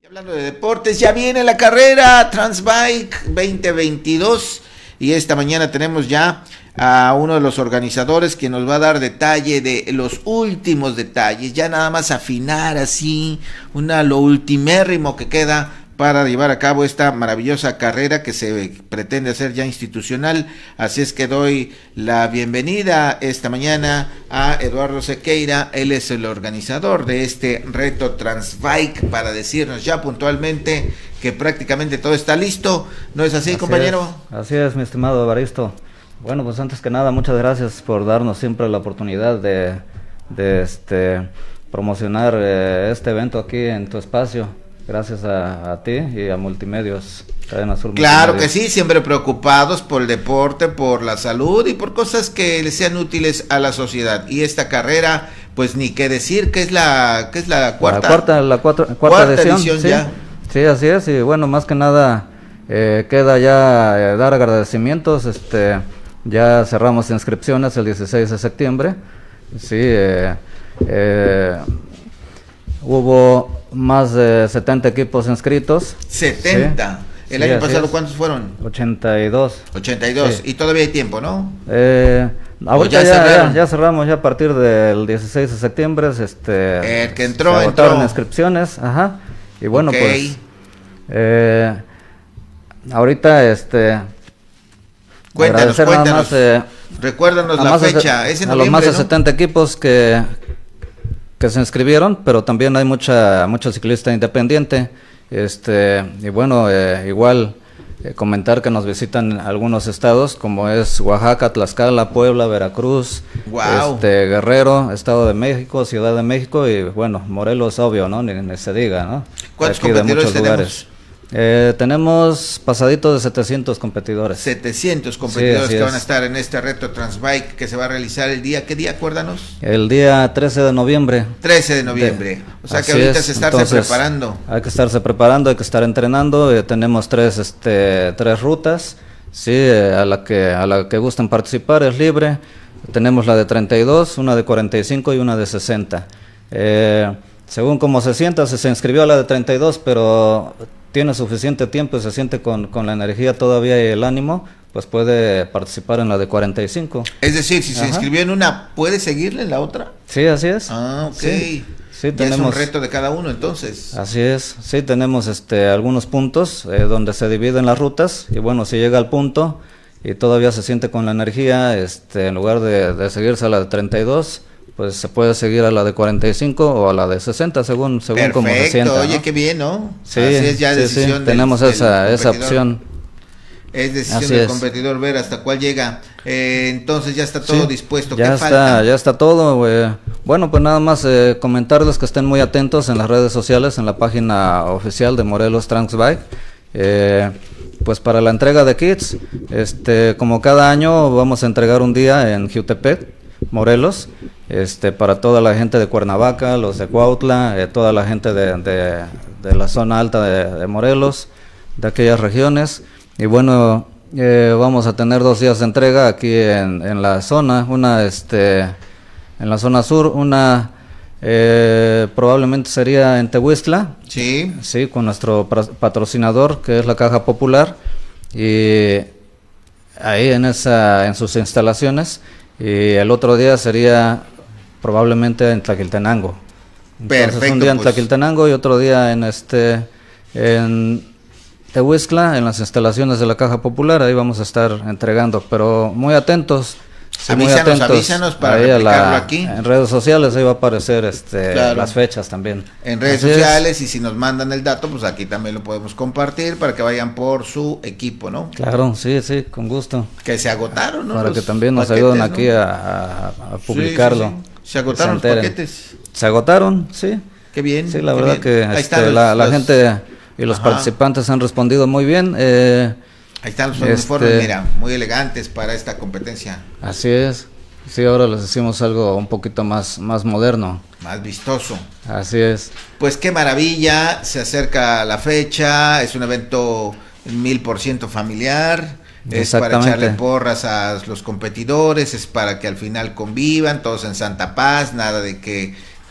Y hablando de deportes, ya viene la carrera Transbike 2022 y esta mañana tenemos ya a uno de los organizadores que nos va a dar detalle de los últimos detalles, ya nada más afinar así lo ultimérrimo que queda para llevar a cabo esta maravillosa carrera que se pretende hacer ya institucional. Así es que doy la bienvenida esta mañana a Eduardo Sequeira. Él es el organizador de este reto Transbike, para decirnos ya puntualmente que prácticamente todo está listo. ¿No es así, compañero? Así es, mi estimado Evaristo. Bueno, pues antes que nada, muchas gracias por darnos siempre la oportunidad de promocionar este evento aquí en tu espacio. Gracias a ti y a Multimedios, Cadena Sur. Claro que sí, siempre preocupados por el deporte, por la salud y por cosas que le sean útiles a la sociedad. Y esta carrera, pues ni qué decir, que es la cuarta edición sí, ya. Sí, así es. Y bueno, más que nada queda ya dar agradecimientos. Ya cerramos inscripciones el 16 de septiembre. Sí, hubo más de 70 equipos inscritos. 70. ¿Sí? ¿El año pasado cuántos fueron? 82. 82. Sí. Y todavía hay tiempo, ¿no? Ahorita ya cerramos ya a partir del 16 de septiembre. El que entró, se agotaron inscripciones. Ajá. Y bueno, pues ahorita cuéntanos, recuérdanos la fecha. Es en noviembre, a los más de ¿no? 70 equipos que se inscribieron, pero también hay mucha ciclista independiente. Y bueno, igual comentar que nos visitan algunos estados como es Oaxaca, Tlaxcala, Puebla, Veracruz, wow. Guerrero, Estado de México, Ciudad de México y bueno, Morelos, obvio, ¿no? Ni se diga, ¿no? ¿Cuántos competidores tenemos? Tenemos pasadito de 700 competidores. 700 competidores, sí, que van a estar en este reto Transbike que se va a realizar el día, ¿qué día? Acuérdanos. El día 13 de noviembre. 13 de noviembre. O sea que ahorita se estarse preparando. Hay que estarse preparando, hay que estar entrenando. Tenemos tres rutas. Sí, a la que gusten participar es libre. Tenemos la de 32, una de 45 y una de 60. Según como se sienta, se inscribió a la de 32, pero tiene suficiente tiempo y se siente con la energía todavía y el ánimo, pues puede participar en la de 45. Es decir, si se inscribió en una, ¿puede seguirle en la otra? Sí, así es. Ah, ok. Sí, tenemos, es un reto de cada uno, entonces. Así es, sí, tenemos algunos puntos donde se dividen las rutas, y bueno, si llega al punto y todavía se siente con la energía, en lugar de seguirse a la de 32, pues se puede seguir a la de 45 o a la de 60 según como se sienta. Oye, ¿no? Qué bien, ¿no? Sí, así es ya decisión sí. Tenemos esa opción. Es decisión del competidor ver hasta cuál llega. Entonces ya está todo dispuesto. Ya está todo, güey. Bueno, pues nada más comentarles que estén muy atentos en las redes sociales, en la página oficial de Morelos Transbike. Pues para la entrega de kits, como cada año vamos a entregar un día en Jiutepec, Morelos, para toda la gente de Cuernavaca, los de Cuautla, toda la gente de la zona alta de Morelos, de aquellas regiones. Y bueno, vamos a tener 2 días de entrega aquí en la zona, una en la zona sur, una probablemente sería en Tehuistla, sí, con nuestro patrocinador que es la Caja Popular, y ahí en sus instalaciones. Y el otro día sería probablemente en Tlaquiltenango. Entonces, perfecto, un día en Tlaquiltenango y otro día en Tehuistla, en las instalaciones de la Caja Popular. Ahí vamos a estar entregando, pero muy atentos. Sí, avísanos para replicarlo aquí. En redes sociales ahí va a aparecer claro, las fechas también. En redes sociales, y si nos mandan el dato, pues aquí también lo podemos compartir para que vayan por su equipo, ¿no? Claro, sí, con gusto. Que se agotaron, ¿no? Para que también nos ayuden aquí a publicarlo. Sí. Se agotaron los paquetes. Se agotaron, sí. Qué bien. Sí, la verdad que la gente y los participantes han respondido muy bien. Ahí están los uniformes, mira, muy elegantes para esta competencia. Así es. Sí, ahora les decimos algo un poquito más moderno. Más vistoso. Así es. Pues qué maravilla, se acerca la fecha, es un evento 1000% familiar, es para echarle porras a los competidores, es para que al final convivan todos en santa paz, nada de que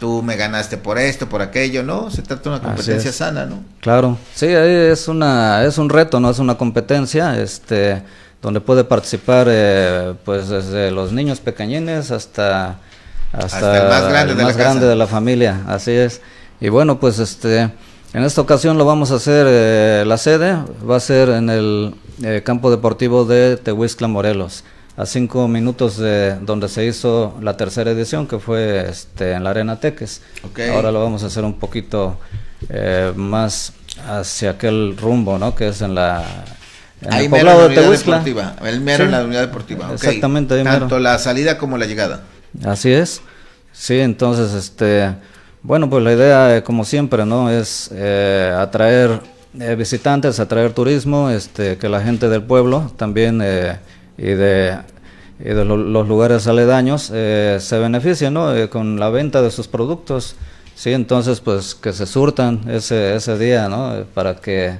tú me ganaste por esto, por aquello, ¿no? Se trata de una competencia sana, ¿no? Claro, sí, ahí es un reto, no es una competencia, donde puede participar, pues desde los niños pequeñines hasta el más grande de la familia, así es. Y bueno, pues en esta ocasión lo vamos a hacer, la sede va a ser en el campo deportivo de Tehuistla, Morelos, a 5 minutos de donde se hizo la tercera edición, que fue en la Arena Teques. Okay. Ahora lo vamos a hacer un poquito más hacia aquel rumbo, ¿no? Que es en el poblado de Tehuistla. El mero, sí, en la unidad deportiva. Okay. Exactamente. Ahí tanto mero. La salida como la llegada. Así es. Sí, entonces, bueno, pues la idea, como siempre, ¿no? Es atraer visitantes, atraer turismo, que la gente del pueblo también y de los lugares aledaños se beneficien, ¿no? Con la venta de sus productos. Sí, entonces, pues que se surtan ese día, ¿no? Para que,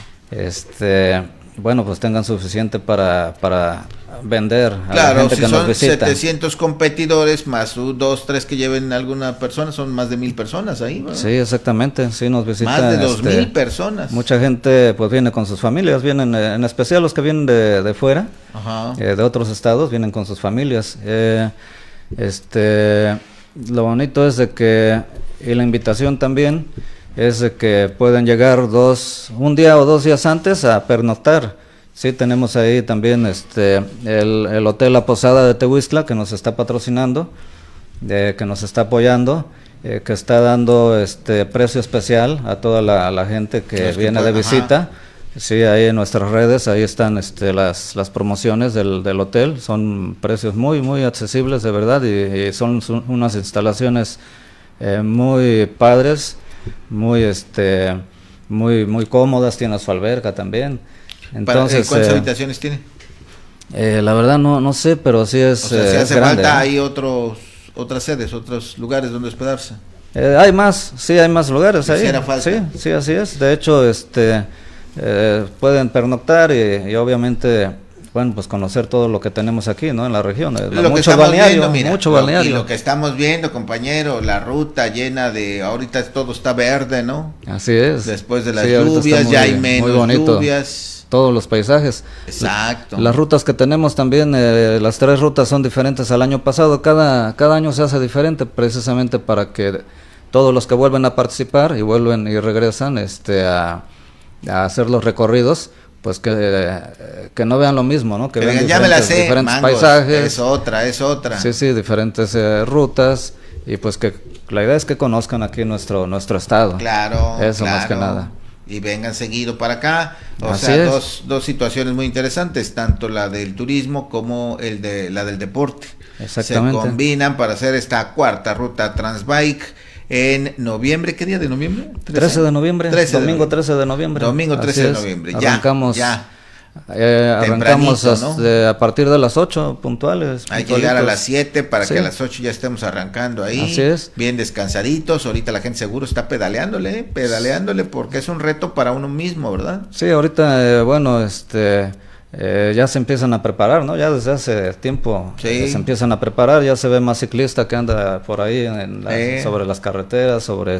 bueno, pues tengan suficiente para vender a la gente que nos visita. Claro, si son 700 competidores más 2, 3 que lleven alguna persona, son más de 1000 personas ahí, ¿verdad? Sí, exactamente, sí, nos visitan. Más de 2000 personas. Mucha gente pues viene con sus familias, vienen, en especial los que vienen de fuera, de otros estados, vienen con sus familias. Lo bonito es de que, y la invitación también, es de que pueden llegar un día o 2 días antes a pernoctar. Sí, tenemos ahí también el Hotel La Posada de Tehuistla, que nos está patrocinando, que nos está apoyando, que está dando precio especial a toda la gente que viene de visita. Sí, ahí en nuestras redes, ahí están las promociones del hotel, son precios muy, muy accesibles de verdad, y son unas instalaciones muy padres, muy, muy cómodas, tiene su alberca también. Entonces, ¿cuántas habitaciones tiene? La verdad no sé, pero sí es, o sea, si hace grande, falta, hay otras sedes, otros lugares donde hospedarse. Hay más lugares ahí. Falta. Sí, así es. De hecho, pueden pernoctar y obviamente, bueno, pues conocer todo lo que tenemos aquí, ¿no? En la región. Mucho balneario. Y lo que estamos viendo, compañero, la ruta llena ahorita todo está verde, ¿no? Así es. Después de las lluvias, ya hay menos lluvias. Todos los paisajes. Exacto. Las rutas que tenemos también, las 3 rutas son diferentes al año pasado. Cada año se hace diferente, precisamente para que todos los que vuelven a participar y vuelven y regresan a hacer los recorridos, pues que no vean lo mismo, ¿no? Que vean diferentes paisajes. Es otra. Sí, diferentes rutas, y pues que la idea es que conozcan aquí nuestro estado. Claro. Eso más que nada. Y vengan seguido para acá. O sea, dos situaciones muy interesantes, tanto la del turismo como la del deporte. Exactamente. Se combinan para hacer esta 4ª ruta Transbike en noviembre. ¿Qué día de noviembre? 13 de noviembre. Domingo 13 de noviembre. Domingo 13 de noviembre. Arrancamos. Arrancamos ¿no? A partir de las 8 puntuales. Hay que llegar a las 7 para que a las 8 ya estemos arrancando ahí. Así es. Bien descansaditos. Ahorita la gente seguro está pedaleándole porque es un reto para uno mismo, ¿verdad? Sí, ahorita, bueno, ya se empiezan a preparar, ¿no? Ya desde hace tiempo se empiezan a preparar, ya se ve más ciclista que anda por ahí sobre las carreteras, sobre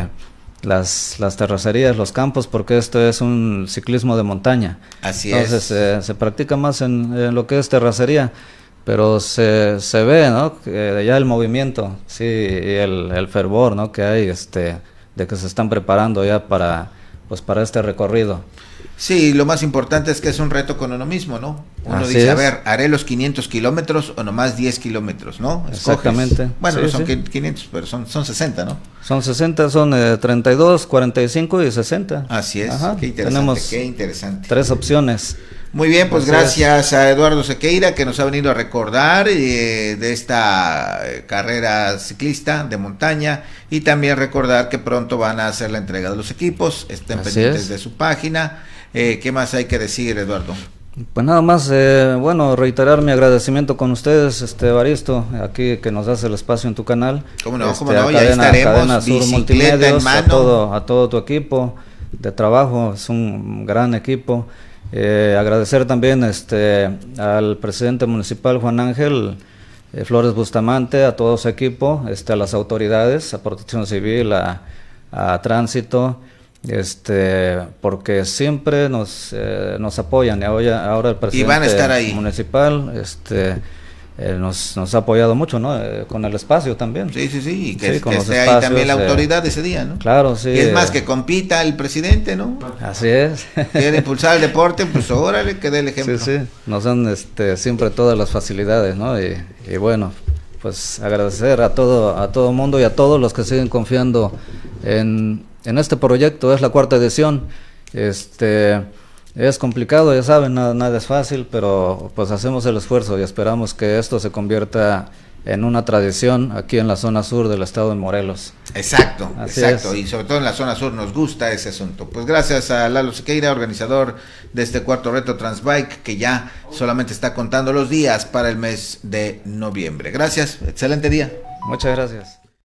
las terracerías, los campos, porque esto es un ciclismo de montaña. Así Entonces se practica más en lo que es terracería, pero se ve, ¿no? Que ya el movimiento, sí, y el fervor, ¿no? Que hay, de que se están preparando ya para este recorrido. Sí, lo más importante es que es un reto con uno mismo, ¿no? Uno dice, a ver, ¿haré los 500 kilómetros o nomás 10 kilómetros, no? Exactamente. Bueno, no son 500, pero son 60, ¿no? Son 60, son 32, 45 y 60. Así es. Ajá. Qué interesante. 3 opciones. Muy bien, pues gracias a Eduardo Sequeira, que nos ha venido a recordar de esta carrera ciclista de montaña, y también recordar que pronto van a hacer la entrega de los equipos. Estén pendientes de su página. ¿Qué más hay que decir, Eduardo? Pues nada más, bueno, reiterar mi agradecimiento con ustedes, Evaristo, aquí que nos das el espacio en tu canal. ¿Cómo no? Ya estaremos. Cadena Sur Multimedios, a todo tu equipo de trabajo, es un gran equipo. Agradecer también al presidente municipal, Juan Ángel, Flores Bustamante, a todo su equipo, a las autoridades, a Protección Civil, a Tránsito, porque siempre nos apoyan. Ahora el presidente van a estar ahí. municipal nos ha apoyado mucho, ¿no? Con el espacio también. Sí, y que esté espacios, ahí también la autoridad ese día, ¿no? Claro, sí. Y es más, que compita el presidente, ¿no? Así es. Quiere impulsar el deporte, pues órale, que dé el ejemplo. Sí, nos dan siempre todas las facilidades, ¿no? Y bueno, pues agradecer a todo mundo y a todos los que siguen confiando en este proyecto. Es la 4ª edición. Es complicado, ya saben, nada es fácil, pero pues hacemos el esfuerzo y esperamos que esto se convierta en una tradición aquí en la zona sur del estado de Morelos. Exacto, Así exacto, es. Y sobre todo en la zona sur nos gusta ese asunto. Pues gracias a Lalo Sequeira, organizador de este 4º reto Transbike, que ya solamente está contando los días para el mes de noviembre. Gracias, excelente día. Muchas gracias.